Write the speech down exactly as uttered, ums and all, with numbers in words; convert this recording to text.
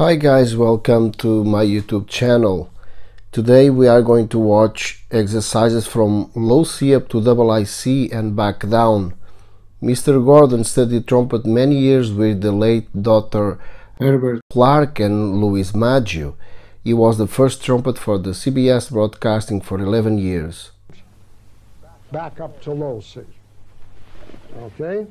Hi guys, welcome to my YouTube channel. Today we are going to watch exercises from low C up to double I C and back down. Mister Gordon studied trumpet many years with the late Doctor Herbert Clarke and Louis Maggio. He was the first trumpet for the C B S broadcasting for eleven years. Back up to low C. Okay?